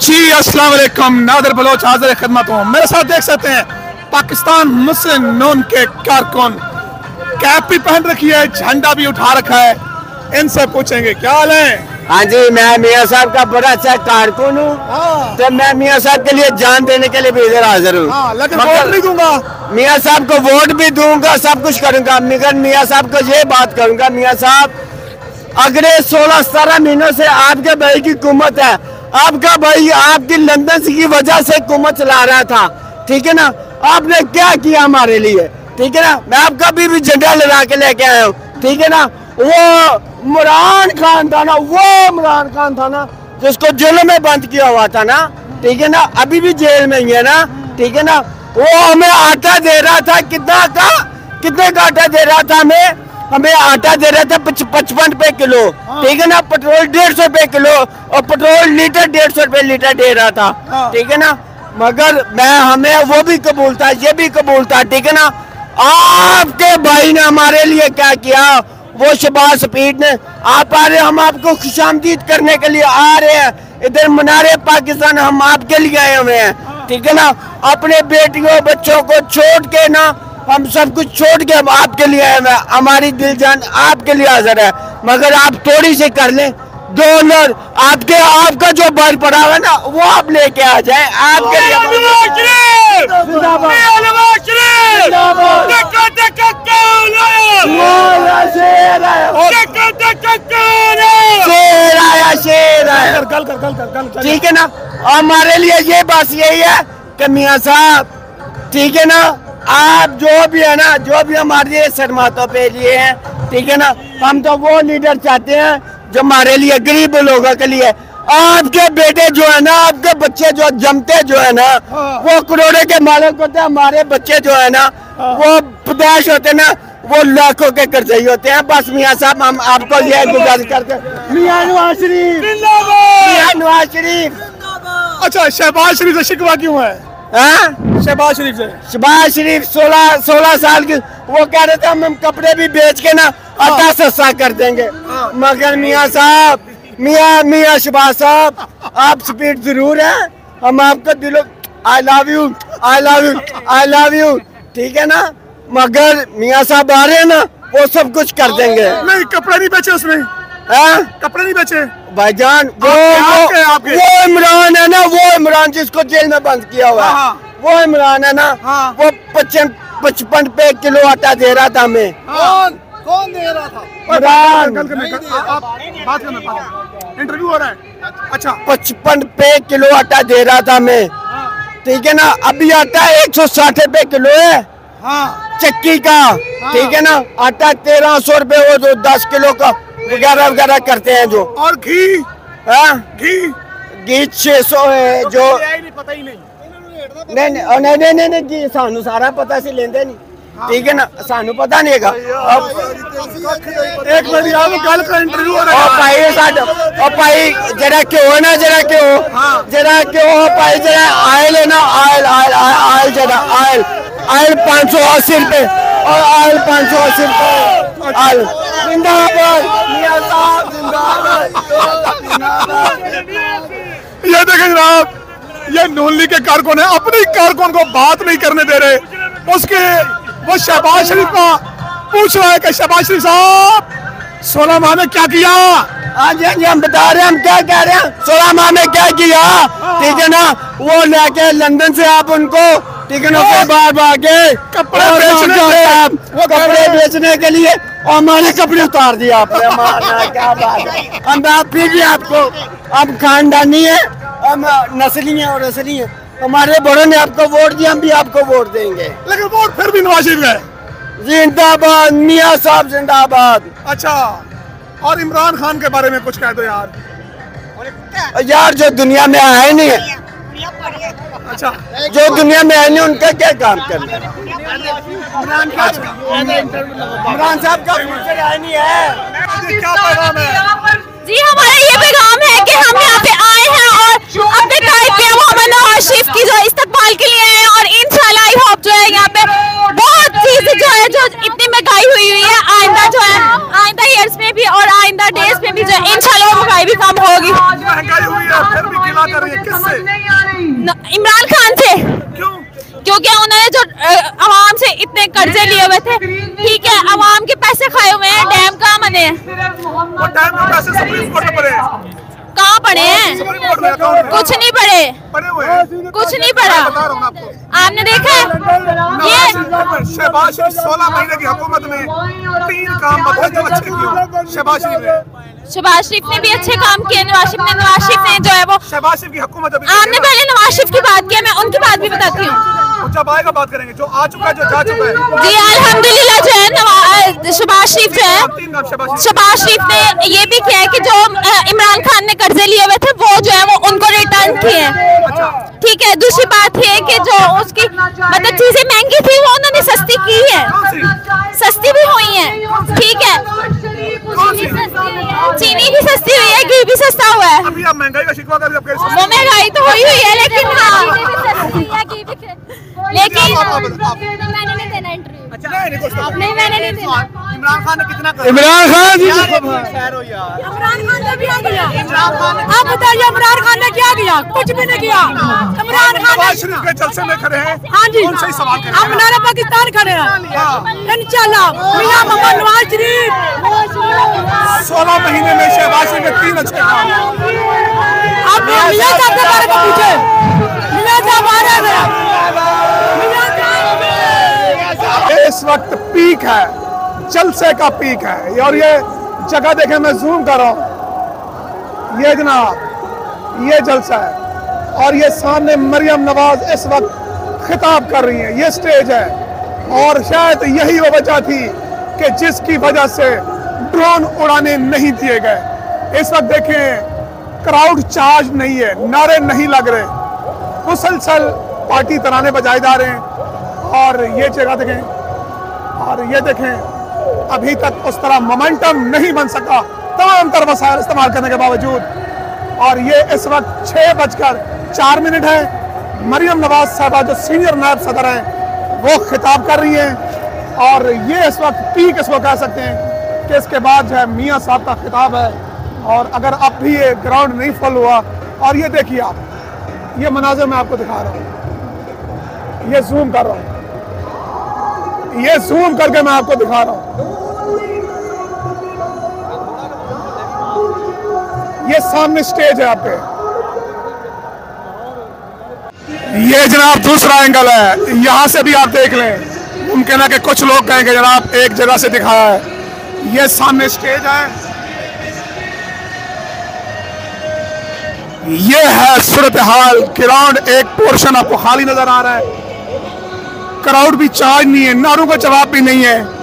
जी अस्सलाम वालेकुम, नादिर बलोच हाजिर खिदमत हूँ। मेरे साथ देख सकते हैं पाकिस्तान मुस्लिम नून के कारकुन, कैप भी पहन रखी है, झंडा भी उठा रखा है। इनसे पूछेंगे क्या हाल है। हाँ जी, मैं मियाँ साहब का बड़ा अच्छा कारकुन हूँ, तो मैं मियाँ साहब के लिए जान देने के लिए भी इधर हाजिर हूँ। लेकिन वोट नहीं दूंगा। मियाँ साहब को वोट भी दूंगा, सब कुछ करूंगा, मगर मियाँ साहब को ये बात करूंगा, मियाँ साहब अगले 16-17 महीनों से आपके भाई की हुकूमत है। आपका भाई आपकी लंदन की वजह से हुकूमत चला रहा था, ठीक है ना। आपने क्या किया हमारे लिए, ठीक है ना। मैं आपका भी झंडा लगा के लेके आया हूँ, ठीक है ना। वो इमरान खान था ना, वो इमरान खान था ना जिसको जेल में बंद किया हुआ था ना, ठीक है ना, अभी भी जेल में ही है ना, ठीक है ना। वो हमें आटा दे रहा था, कितने का आटा दे रहा था हमें आटा दे रहा था 55 रुपए किलो, ठीक है ना। पेट्रोल 150 रुपए किलो और पेट्रोल लीटर 150 रुपए लीटर दे रहा था, ठीक है ना। मगर हमें वो भी कबूल था, ये भी कबूल था, ठीक है ना। आपके भाई ने हमारे लिए क्या किया, वो शहबाज शफीक ने। आप आ रहे, हम आपको खुशामदीद करने के लिए आ रहे हैं, इधर मनारे पाकिस्तान हम आपके लिए आए हुए हैं, ठीक है ना। अपने बेटियों बच्चों को छोड़ के ना, हम सब कुछ छोड़ के हम आपके लिए आए हुए, हमारी दिल जान आपके लिए हाजिर है। मगर आप थोड़ी सी कर लें, डॉलर आपका जो भाई पड़ा हुआ है ना, वो आप लेके आ जाए आपके लिए। ठीक है ना। हमारे लिए ये बात यही है कि मियाँ साहब, ठीक है ना, आप जो भी है ना, जो भी हमारे सरमातों पे लिए हैं, ठीक है ना, हम तो वो लीडर चाहते हैं जो हमारे लिए गरीब लोगों के लिए। आपके बेटे जो है ना, आपके बच्चे जो जमते जो है ना, वो करोड़ों के मालिक होते हैं, हमारे बच्चे जो है ना, वो पैदाइश होते ना, वो लाखों के कर्जई होते हैं। बस मियाँ साहब हम आपको ये गुजारिश करते हैं, मियाँ नवाज शरीफ, मियाँ नवाज शरीफ। अच्छा, शहबाज शरीफ से शिकवा क्यों है? शहबाज शरीफ से 16 साल की वो कह रहे थे हम कपड़े भी बेच के ना आटा सस्ता कर देंगे। मगर मियाँ साहब, मियाँ शहबाज साहब, आप स्पीड जरूर है, हम आपका दिलो I love you, I love you, I love you, ठीक है ना। मगर मियाँ साहब आ रहे हैं ना, वो सब कुछ कर देंगे। नहीं, कपड़े नहीं बेचे उसने, कपड़े नहीं बेचे भाईजान। वो इमरान है ना, वो इमरान जिसको जेल में बंद किया हुआ है, वो इमरान है ना, वो 55 रुपए किलो आटा दे रहा था हमें। कौन दे रहा था? इमरान। आप बात करना, इंटरव्यू हो रहा है। अच्छा, 55 रुपए किलो आटा दे रहा था हमें, ठीक है ना। अभी आटा 160 रुपए किलो है, चक्की का, ठीक है ना। आटा 1300 रुपए, वो जो 10 किलो का वगैरह वगैरह करते हैं जो। और घी, घी 600 है जो। पता ही नहीं। नहीं जी, सानू सारा पता सी लेंदे नहीं, ठीक है ना, सानू पता नहीं है। एक मिनट यार, गल का इंटरव्यू हो रहा है। भाई साडा भाई जरा क्यों ना, जरा क्यों भाई, जरा आयल है ना, आयल जरा आयल 580 रुपए, और आयल 580 रुपए आयल। जिंदाबाद मियाँ साहब, जिंदाबाद। ये देखें जनाब, ये नून लीग के कारकुन है, अपने कारकुन को बात नहीं करने दे रहे। वो शहबाज शरीफ का पूछ रहा है कि शहबाज शरीफ साहब 16 माह में क्या किया। हाँ जी, हम बता रहे हैं, हम क्या कह रहे हैं, 16 माह में क्या किया, ठीक है ना। वो लेके लंदन से आप उनको, ठीक है ना, बार के कपड़े बेचने के लिए, और हमारे कपड़े उतार दिया आपने। हमारा क्या बात है, हम फिर भी आपको, अब खानदानी है, हम नस्ली है और असली है, हमारे बड़ों ने आपको वोट दिया, हम भी आपको वोट देंगे। लेकिन वोट फिर भी नवाज शरीफ है। जिंदाबाद मियाँ साहब, जिंदाबाद। अच्छा, और इमरान खान के बारे में कुछ कह दो यार। यार जो दुनिया में आए नहीं है, अच्छा, जो दुनिया में आए नहीं, उनका क्या काम करना। इमरान साहब का फ्यूचर आए नहीं है। क्या पैगाम है? जी, हमारा ये पैगाम है कि हम यहाँ पे आए हैं और अपने टाइप पे मोहम्मद नवाज शरीफ की जो इस्तकबाल के लिए आए, और इंशाल्लाह आई होप जो है यहाँ पे बहुत चीजें जो है, जो इतनी महंगाई हुई है, आइंदा जो है, आइंदा ईयर्स में भी और आइंदा डेज में भी जो इंशाल्लाह महंगाई भी कम होगी। महंगाई हुई है, फिर भी गिला कर रही है, किससे? इमरान खान से, क्यों? क्योंकि उन्होंने जो अवाम से इतने कर्जे लिए हुए थे, ठीक है, अवाम के पैसे खाए हुए हैं, डैम कहाँ बने हैं? वो डैम के पैसे सुप्रीम कोर्ट में पड़े हैं। कहाँ पड़े हैं? सुप्रीम कोर्ट में अकाउंट में कुछ नहीं पड़े, पड़े हुए हैं। कुछ नहीं पड़ा। मैं बता रहा हूँ आपको, आपने देखा है ये? शहबाज शरीफ 16 महीने की हुकूमत में 3 काम बताए जो अच्छे किए। शहबाज शरीफ ने शहबाज शरीफ ने भी अच्छे काम किए, नवाज शरीफ ने जो है वो, शहबाज शरीफ की हुकूमत अभी आपने पहले नवाज शरीफ की बात की, मैं उनकी बात भी बताती हूँ। जब आएगा बात करेंगे। जो आ चुका है, जो जा चुका है। जी अल्हम्दुलिल्लाह जो है शहबाज शरीफ जो है, शहबाज शरीफ ने ये भी किया है कि जो इमरान खान ने कर्जे लिए हुए थे वो जो है वो उनको रिटर्न किए, ठीक है। दूसरी बात ये कि जो उसकी मतलब चीजें महंगी थी वो उन्होंने सस्ती की है, सस्ती भी हुई है, ठीक है। चीनी भी सस्ती हुई है, घी भी सस्ता हुआ है। अभी आप महंगाई का शिकवा कर वो महंगाई तो हुई है, लेकिन हाँ, लेकिन मैंने नहीं देना इंटरव्यू। नहीं, मैंने नहीं देना। इमरान खान ने कितना इमरान खान जी इमरान खान ने भी आ गया। आप बताइए इमरान खान ने क्या किया? कुछ भी नहीं किया। इमरान खान नवाज शरीफ के जलसे में खड़े हैं। हाँ जी, उनसे ही सवाल करें। हम नारे पाकिस्तान खड़े हैं इंशाल्लाह। मियां मोहम्मद नवाज शरीफ 16 महीने में शहबाज शरीफ के 3 अच्छे काम। आप मियां साहब के बारे में पूछे। मियां साहब आ रहे हैं। इस वक्त पीक है, जलसे का पीक है। और ये जगह देखें, मैं जूम कर रहा हूँ, ये जनाब ये जलसा है। और ये सामने मरियम नवाज इस वक्त खिताब कर रही हैं, ये स्टेज है। और शायद यही वो वजह थी कि जिसकी वजह से ड्रोन उड़ाने नहीं दिए गए। इस वक्त देखें, क्राउड चार्ज नहीं है, नारे नहीं लग रहे, मुसलसल पार्टी तराने बजाए जा रहे हैं। और ये जगह देखें, और ये देखें, अभी तक उस तरह मोमेंटम नहीं बन सका तमाम तर वसाइल इस्तेमाल करने के बावजूद। और ये इस वक्त 6:04 है। मरियम नवाज साहबा जो सीनियर नायब सदर हैं वो खिताब कर रही हैं। और ये इस वक्त पीक इसको कह सकते हैं कि इसके बाद जो है मियाँ साहब का खिताब है। और अगर अब भी ये ग्राउंड नहीं फुल हुआ, और ये देखिए आप, ये मनाजिर मैं आपको दिखा रहा हूँ, ये जूम कर रहा हूँ, ये जूम करके मैं आपको दिखा रहा हूं। ये सामने स्टेज है आप पे, ये जनाब दूसरा एंगल है, यहां से भी आप देख लें। मुमकिन है कि कुछ लोग कहेंगे जनाब एक जगह से दिखाया है। ये सामने स्टेज है, ये है सूरत हाल। ग्राउंड एक पोर्शन आपको खाली नजर आ रहा है, क्राउड भी चार्ज नहीं है, नारों का जवाब भी नहीं है।